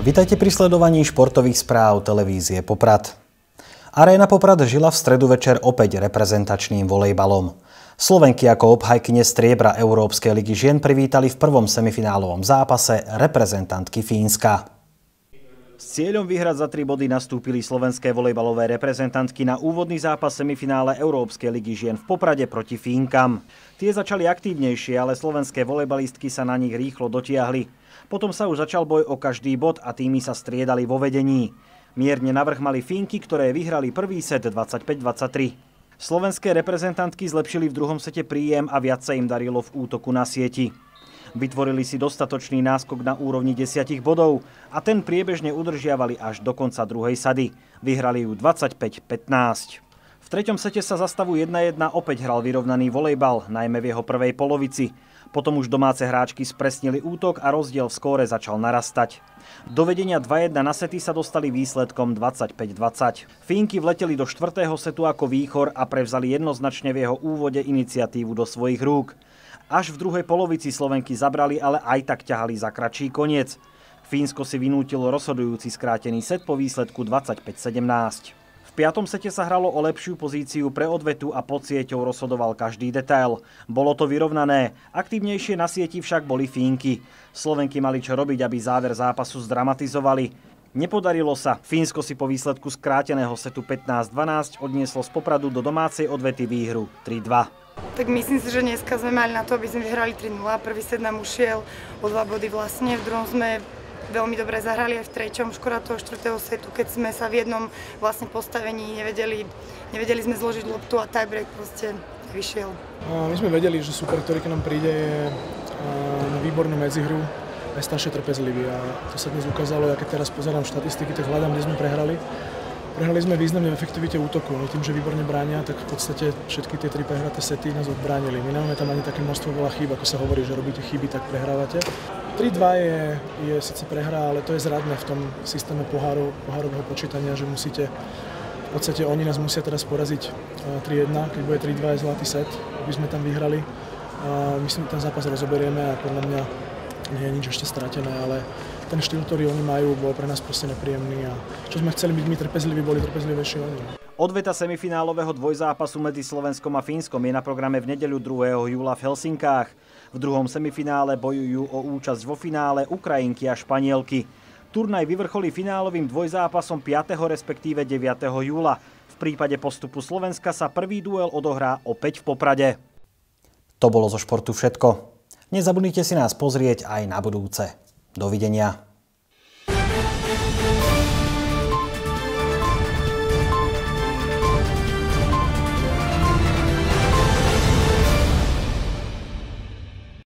Vitajte pri sledovaní športových správ televízie Poprad. Aréna Poprad žila v stredu večer opäť reprezentačným volejbalom. Slovenky ako obhajkyne striebra Európskej ligy žien privítali v prvom semifinálovom zápase reprezentantky Fínska. S cieľom vyhrať za 3 body nastúpili slovenské volejbalové reprezentantky na úvodný zápas semifinále Európskej ligy žien v Poprade proti Fínkam. Tie začali aktívnejšie, ale slovenské volejbalistky sa na nich rýchlo dotiahli. Potom sa už začal boj o každý bod a týmy sa striedali vo vedení. Mierne navrch mali Fínky, ktoré vyhrali prvý set 25-23. Slovenské reprezentantky zlepšili v druhom sete príjem a viac sa im darilo v útoku na sieti. Vytvorili si dostatočný náskok na úrovni 10 bodov a ten priebežne udržiavali až do konca druhej sady. Vyhrali ju 25-15. V treťom sete sa za stavu 1-1 opäť hral vyrovnaný volejbal, najmä v jeho prvej polovici. Potom už domáce hráčky spresnili útok a rozdiel v skóre začal narastať. Do vedenia 2-1 na sety sa dostali výsledkom 25-20. Fínky vleteli do 4. setu ako výchor a prevzali jednoznačne v jeho úvode iniciatívu do svojich rúk. Až v druhej polovici Slovenky zabrali, ale aj tak ťahali za kratší koniec. Fínsko si vynútilo rozhodujúci skrátený set po výsledku 25-17. V 5. sete sa hralo o lepšiu pozíciu pre odvetu a pod sieťou rozhodoval každý detail. Bolo to vyrovnané, aktívnejšie na sieti však boli Fínky. Slovenky mali čo robiť, aby záver zápasu zdramatizovali. Nepodarilo sa. Fínsko si po výsledku skráteného setu 15-12 odnieslo z Popradu do domácej odvety výhru 3-2. Tak myslím si, že dneska sme mali na to, aby sme vyhrali 3-0. Prvý set nám ušiel o 2 body vlastne, v druhom sme veľmi dobre zahrali aj v treťom, škoda toho 4. setu, keď sme sa v jednom vlastne postavení nevedeli sme zložiť loptu a tiebreak proste vyšiel. My sme vedeli, že super, ktorý k nám príde, je na výbornú medzihru, aj strašne trpezlivý a to sa dnes ukázalo. Ja keď teraz pozerám štatistiky, tak hľadám, kde sme prehrali. Prehrali sme významne v efektivite útoku, ale tým, že výborne bránia, tak v podstate všetky tie 3 prehraté sety nás odbránili. My nemáme tam ani také množstvo veľa chýb, ako sa hovorí, že robíte chyby, tak prehrávate. 3-2 je síce prehra, ale to je zradné v tom systéme pohárového počítania, že musíte, v podstate oni nás musia teraz poraziť 3-1, keď bude 3-2 je zlatý set, aby sme tam vyhrali. Myslím, že ten zápas rozoberieme a podľa mňa nie je nič ešte stratené, ale ten štýl, ktorý oni majú, bol pre nás proste nepríjemný a čo sme chceli byť my trpezliví, boli trpezlivejší oni. Odveta semifinálového dvojzápasu medzi Slovenskom a Fínskom je na programe v nedeľu 2. júla v Helsinkách. V druhom semifinále bojujú o účasť vo finále Ukrajinky a Španielky. Turnaj vyvrcholí finálovým dvojzápasom 5. respektíve 9. júla. V prípade postupu Slovenska sa prvý duel odohrá opäť v Poprade. To bolo zo športu všetko. Nezabudnite si nás pozrieť aj na budúce. Dovidenia.